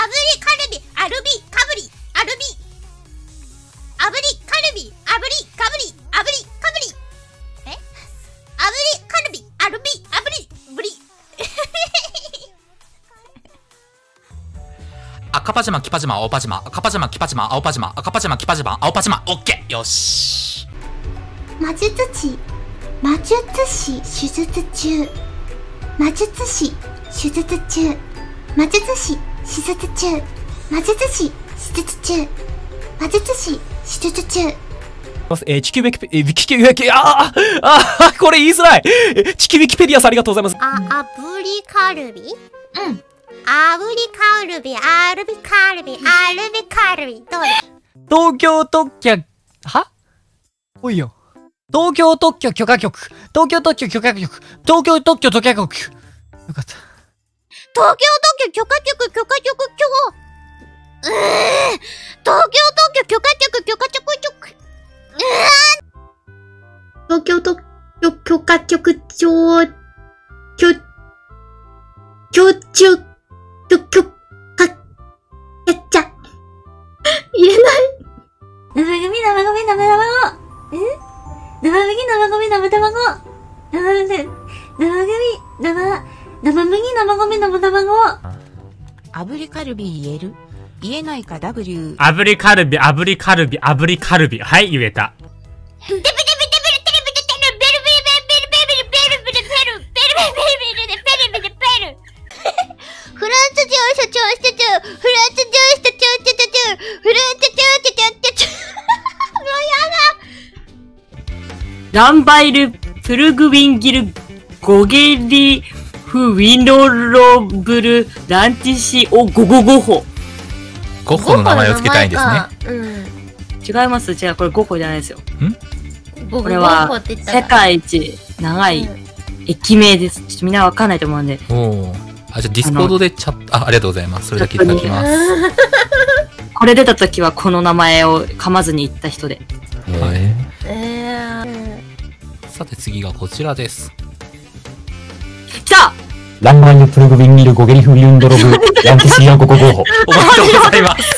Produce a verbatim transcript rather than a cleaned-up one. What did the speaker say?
リカルビ、アルビ、カブリ、アルビ。炙りカルビ、炙り、カブリ、炙り、カブリ。え？炙りカルビ、アルビ、炙り、ブリ。 赤パジャマ、キパジャマ、青パジャマ、赤パジャマ、キパジャマ、青パジャマ、赤パジャマ、キパジャマ、青パジャマ、オッケー、よし。 魔術師、魔術師手術中。魔術師手術中。魔術師手術中。魔術師手術中。魔術師手術中。 えー、地球ウィキペ、えー、ウィキペディア、あーあーこれ言いづらい。地球ウィキペディアさんありがとうございます。 あ、炙りカルビ？うん。炙りカルビ、アルビカルビ、アルビカルビ。どうだ？ 東京特許、はおいよ。東京特許許可局。東京特許許可局。東京特許許可局。よかった。 東京特許許可局、許可局、許可。うーん。東京特許許可局、許可局、局。うーん。東京特許許可局長、許、許中、許、許、か、やっちゃ。言えない。生ゴミ、生ゴミ、生卵。え生麦、生ゴミ、生卵。生麦、生ゴミ、生、生麦、生ゴミ、生卵。 炙りカルビ言える？言えないか W。 炙りカルビ、炙りカルビ、炙りカルビ。はい、言えた。 テベテベテベルテレビテテルベルベルベルベルベルベルベルベルベルベルベルベルベルベルベル。フランス上社長社長、フランス上社長社長、フランス上社長社長。もうやだ。 ランバイル、プルグウィンギル、ゴゲリ、フウィノロブル、ランティシオ、ゴゴゴホ。 ゴッホの名前を付けたいんですね。 うん。違います。違う、これゴッホじゃないですよ。 ん？ これは、世界一長い駅名です。ちょっとみんなわかんないと思うんで。 おお。あ、じゃあディスコードでチャット、あ、ありがとうございます。それだけいただきます。 これ出た時はこの名前を噛まずに言った人で。 はい。 えー。 さて次がこちらです。 来た！ ランバイルプルグウィンギルゴゲリフウィンドロブ、ランティシアンゴゴゴホ。 おめでとうございます。